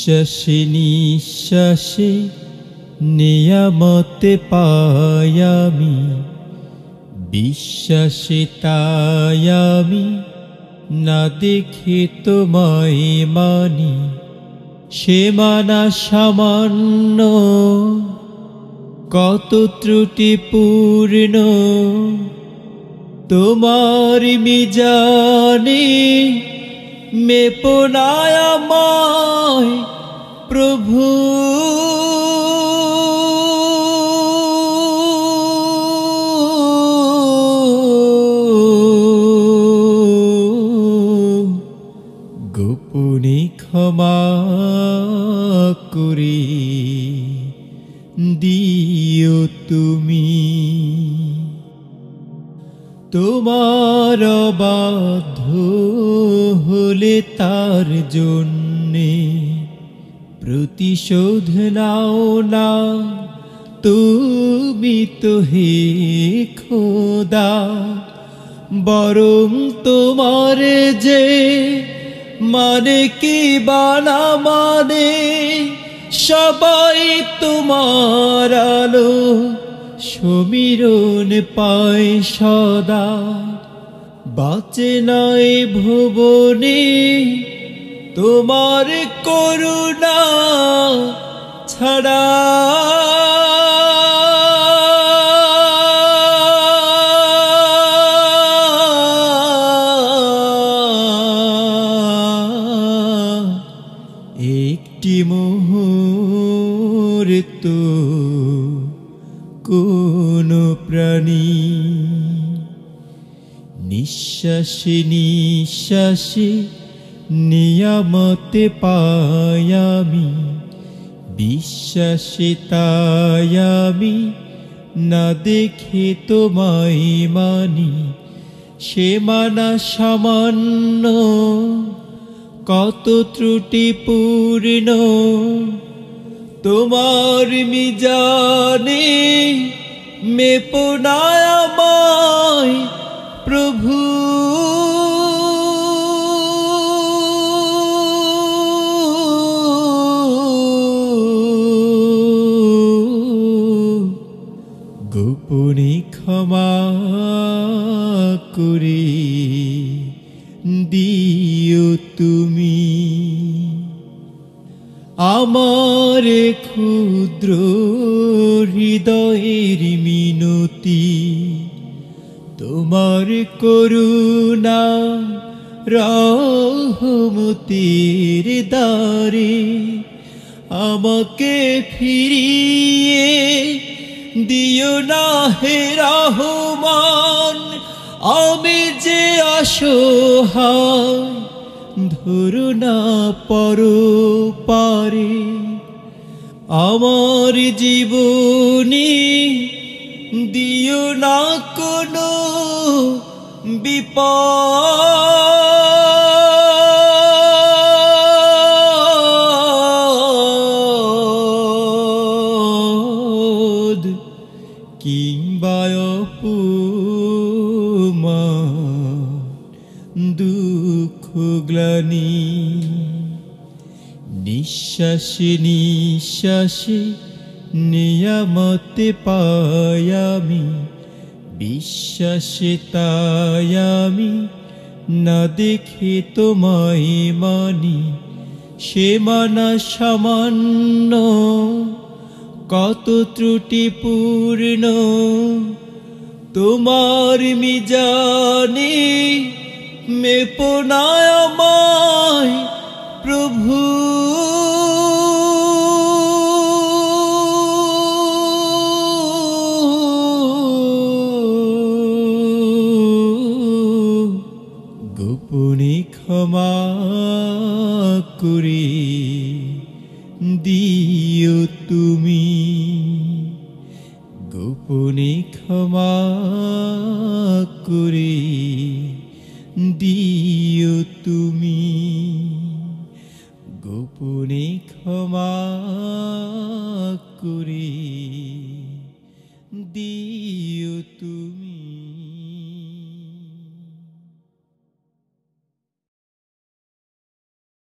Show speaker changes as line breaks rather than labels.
নিঃশ্বাসে নিঃশ্বাসে নিয়ামত পাই আমি, বিশ্বাসে তাই আমি না দেখে তোমায় মানি। সে মানা সামান্য, কত ত্রুটিপূর্ণ, তোমার মিজানে মেপো না আমায় প্রভু। গোপনে ক্ষমা করে দিও তুমি। তোমার অবাধ্য হলে তার জন্যে প্রতিশোধ নাও না তুমি তো হে খোদা। বরং তোমার যে মানে কি বানা মানে, সবাই তোমার আলো সমীরণ পায় সদা। বাঁচে নাই ভুবনে তোমার করুণা ছাড়া। একটি মুহূর্ত কোনো প্রাণী নিঃশ্বাসে নিঃশ্বাসে নিয়ামত পাই আমি, বিশ্বাসে তাই আমি না দেখে তোমায় মানি। সে মানা সামান্য, কত ত্রুটিপূর্ণ, তোমার মিজানে মেপো না আমায় প্রভু। গোপনে ক্ষমা করে দিও তুমি। আমার ক্ষুদ্র হৃদয়ের মিনতি, তোমার করুণা রহমতের দ্বারে আমাকে ফিরিয়ে দিও না হে রহমান। আমি যে অসহায় ধরো না পরপারে, আমার জীবনে দিও না কোনো বিপদ কিংবা অপমান, দুঃখ গ্লানি। নিঃশ্বাসে নিঃশ্বাসে নিয়ামত পাই আমি, বিশ্বাসে তাই আমি না দেখে তোমায় মানি। সে মানা সামান্য, কত ত্রুটিপূর্ণ, তোমার মিজানে মেপো না আমায় প্রভু। গোপনে ক্ষমা করে